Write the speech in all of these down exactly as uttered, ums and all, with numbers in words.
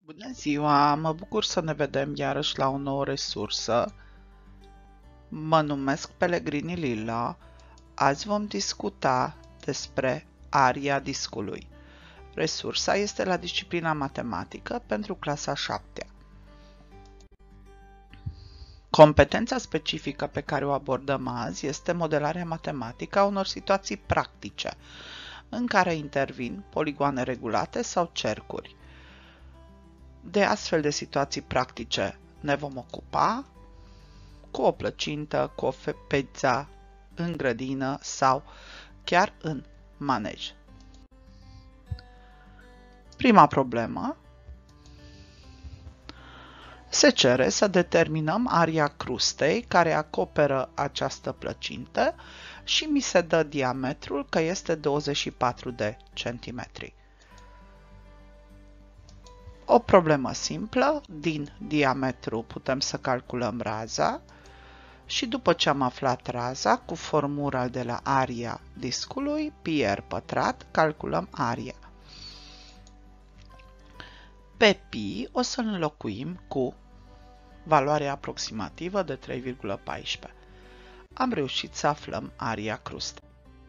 Bună ziua! Mă bucur să ne vedem iarăși la o nouă resursă. Mă numesc Pellegrini Lila. Azi vom discuta despre aria discului. Resursa este la disciplina matematică pentru clasa a șaptea. Competența specifică pe care o abordăm azi este modelarea matematică a unor situații practice, în care intervin poligoane regulate sau cercuri. De astfel de situații practice ne vom ocupa cu o plăcintă, cu o pizza în grădină sau chiar în manej. Prima problemă: se cere să determinăm aria crustei care acoperă această plăcintă și mi se dă diametrul că este douăzeci și patru de centimetri. O problemă simplă: din diametru putem să calculăm raza și după ce am aflat raza, cu formula de la aria discului, pi r pătrat, calculăm aria. Pe pi o să înlocuim cu valoarea aproximativă de trei virgulă paisprezece. Am reușit să aflăm aria crustei.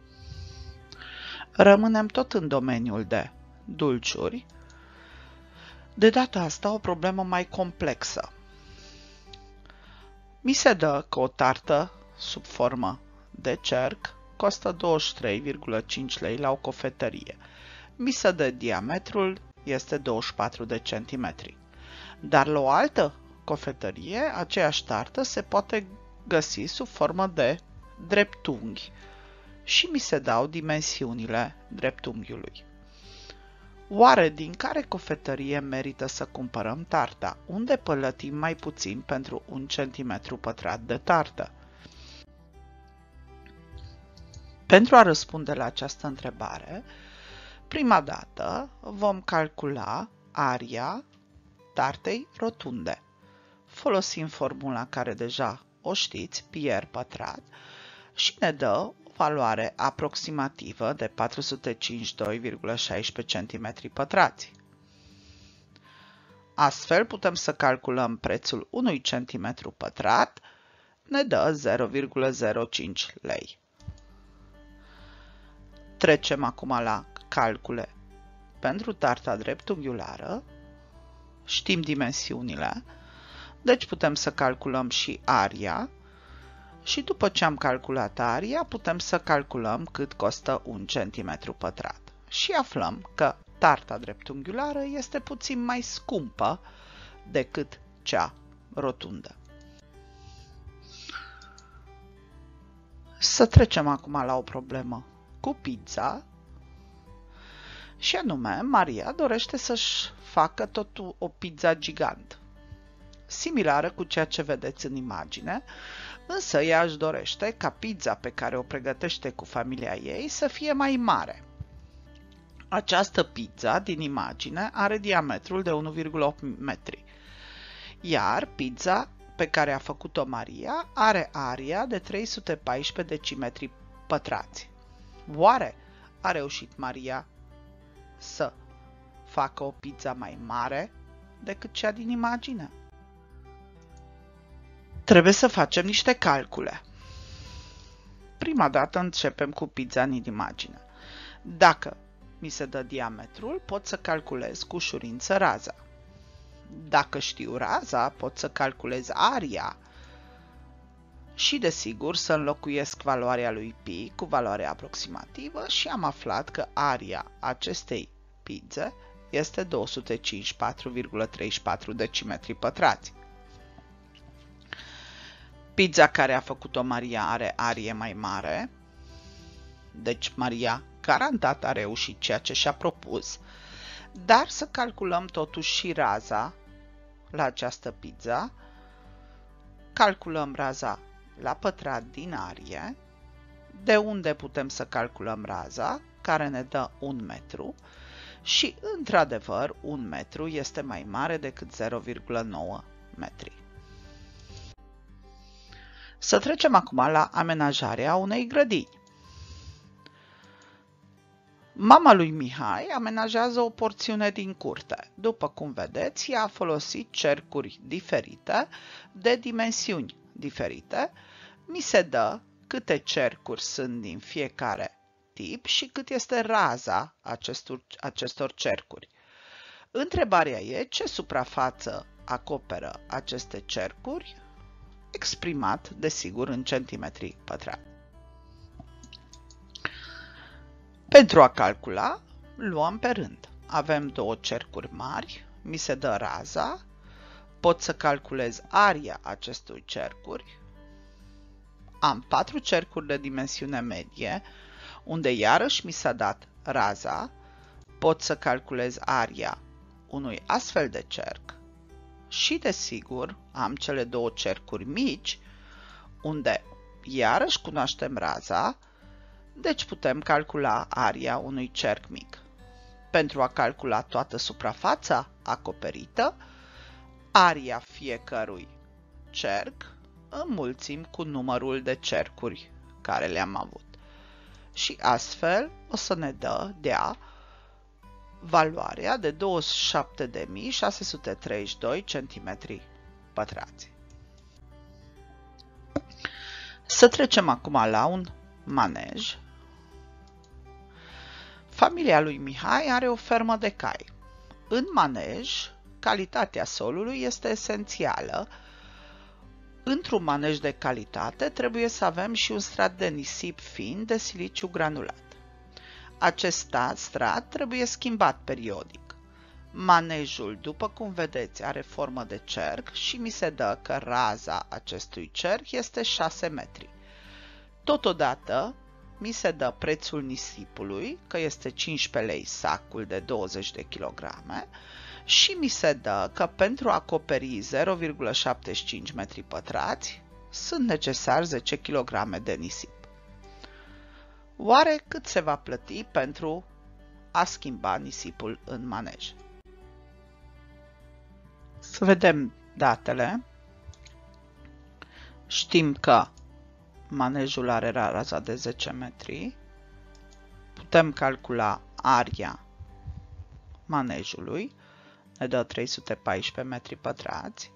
Rămânem tot în domeniul de dulciuri. De data asta o problemă mai complexă. Mi se dă că o tartă sub formă de cerc costă douăzeci și trei virgulă cinci lei la o cofetărie. Mi se dă diametrul este douăzeci și patru de centimetri. Dar la o altă cofetărie, aceeași tartă se poate găsi sub formă de dreptunghi și mi se dau dimensiunile dreptunghiului. Oare din care cofetărie merită să cumpărăm tarta? Unde plătim mai puțin pentru un centimetru pătrat de tartă? Pentru a răspunde la această întrebare, prima dată vom calcula aria tartei rotunde. Folosim formula care deja o știți, pi r pătrat, și ne dă valoare aproximativă de patru sute cincizeci și doi virgulă șaisprezece centimetri pătrați. Astfel putem să calculăm prețul unui centimetru pătrat, ne dă zero virgulă zero cinci lei. Trecem acum la calcule pentru tarta dreptunghiulară. Știm dimensiunile, deci putem să calculăm și aria. Și după ce am calculat aria, putem să calculăm cât costă un centimetru pătrat. Și aflăm că tarta dreptunghiulară este puțin mai scumpă decât cea rotundă. Să trecem acum la o problemă cu pizza. Și anume, Maria dorește să-și facă tot o pizza gigant, similară cu ceea ce vedeți în imagine, însă ea își dorește ca pizza pe care o pregătește cu familia ei să fie mai mare. Această pizza din imagine are diametrul de unu virgulă opt metri, iar pizza pe care a făcut-o Maria are aria de trei sute paisprezece decimetri pătrați. Oare a reușit Maria să facă o pizza mai mare decât cea din imagine? Trebuie să facem niște calcule. Prima dată începem cu pizza din imagine. Dacă mi se dă diametrul, pot să calculez cu ușurință raza. Dacă știu raza, pot să calculez aria și, desigur, să înlocuiesc valoarea lui pi cu valoarea aproximativă și am aflat că aria acestei pizze este două sute cincizeci și patru virgulă treizeci și patru decimetri pătrați. Pizza care a făcut-o Maria are arie mai mare, deci Maria garantat a reușit ceea ce și-a propus, dar să calculăm totuși și raza la această pizza. Calculăm raza la pătrat din arie, de unde putem să calculăm raza, care ne dă un metru, și într-adevăr un metru este mai mare decât zero virgulă nouă metri. Să trecem acum la amenajarea unei grădini. Mama lui Mihai amenajează o porțiune din curte. După cum vedeți, ea a folosit cercuri diferite, de dimensiuni diferite. Mi se dă câte cercuri sunt din fiecare tip și cât este raza acestor, acestor cercuri. Întrebarea e ce suprafață acoperă aceste cercuri, exprimat, desigur, în centimetri pătrați. Pentru a calcula, luăm pe rând. Avem două cercuri mari, mi se dă raza, pot să calculez aria acestor cercuri. Am patru cercuri de dimensiune medie, unde iarăși mi s-a dat raza, pot să calculez aria unui astfel de cerc și, desigur, am cele două cercuri mici, unde iarăși cunoaștem raza, deci putem calcula aria unui cerc mic. Pentru a calcula toată suprafața acoperită, aria fiecărui cerc înmulțim cu numărul de cercuri care le-am avut. Și astfel o să ne dă, dea, valoarea de douăzeci și șapte de mii șase sute treizeci și doi centimetri pătrați. Să trecem acum la un manej. Familia lui Mihai are o fermă de cai. În manej, calitatea solului este esențială. Într-un manej de calitate trebuie să avem și un strat de nisip fin de siliciu granulat. Acest strat trebuie schimbat periodic. Manejul, după cum vedeți, are formă de cerc și mi se dă că raza acestui cerc este șase metri. Totodată, mi se dă prețul nisipului, că este cincisprezece lei sacul de douăzeci de kilograme, și mi se dă că pentru a acoperi zero virgulă șaptezeci și cinci metri pătrați sunt necesari zece kilograme de nisip. Oare cât se va plăti pentru a schimba nisipul în manej? Să vedem datele. Știm că manejul are raza de zece metri. Putem calcula aria manejului. Ne dă trei sute paisprezece metri pătrați.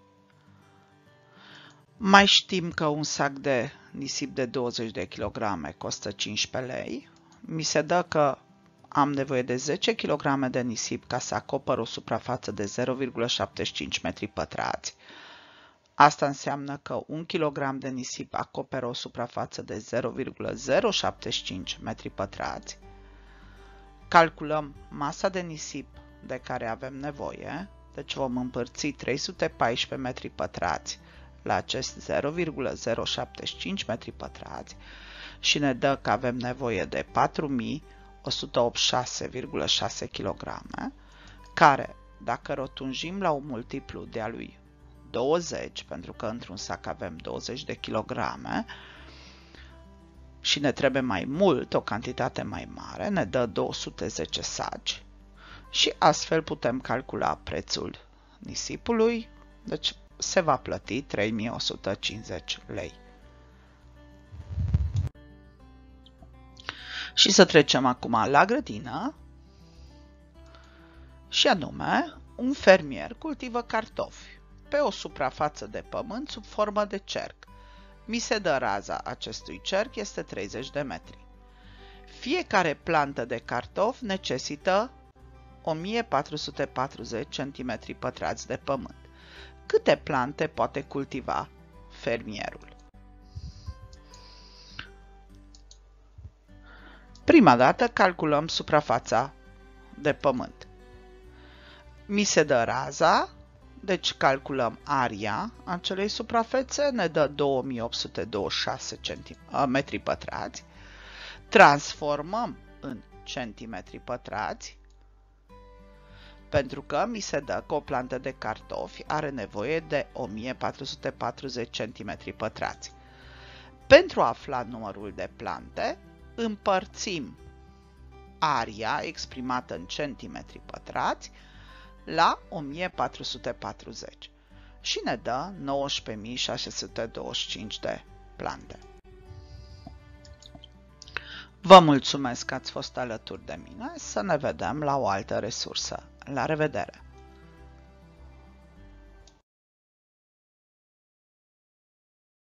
Mai știm că un sac de nisip de douăzeci de kilograme costă cincisprezece lei. Mi se dă că am nevoie de zece kilograme de nisip ca să acopăr o suprafață de zero virgulă șaptezeci și cinci metri pătrați. Asta înseamnă că un kilogram de nisip acoperă o suprafață de zero virgulă zero șaptezeci și cinci metri pătrați. Calculăm masa de nisip de care avem nevoie, deci vom împărți trei sute paisprezece metri pătrați la acest zero virgulă zero șaptezeci și cinci metri pătrați și ne dă că avem nevoie de patru mii o sută optzeci și șase virgulă șase kilograme, care, dacă rotunjim la un multiplu de a lui douăzeci, pentru că într-un sac avem douăzeci de kilograme și ne trebuie mai mult, o cantitate mai mare, ne dă două sute zece saci și astfel putem calcula prețul nisipului, deci se va plăti trei mii o sută cincizeci lei. Și să trecem acum la grădină, și anume, un fermier cultivă cartofi pe o suprafață de pământ sub formă de cerc. Mi se dă raza acestui cerc este treizeci de metri. Fiecare plantă de cartof necesită o mie patru sute patruzeci centimetri pătrați de pământ. Câte plante poate cultiva fermierul? Prima dată calculăm suprafața de pământ. Mi se dă raza, deci calculăm aria acelei suprafețe, ne dă două mii opt sute douăzeci și șase metri pătrați. Transformăm în centimetri pătrați, pentru că mi se dă că o plantă de cartofi are nevoie de o mie patru sute patruzeci centimetri pătrați. Pentru a afla numărul de plante, împărțim aria exprimată în centimetri pătrați la o mie patru sute patruzeci și ne dă nouăsprezece mii șase sute douăzeci și cinci de plante. Vă mulțumesc că ați fost alături de mine, să ne vedem la o altă resursă. La revedere!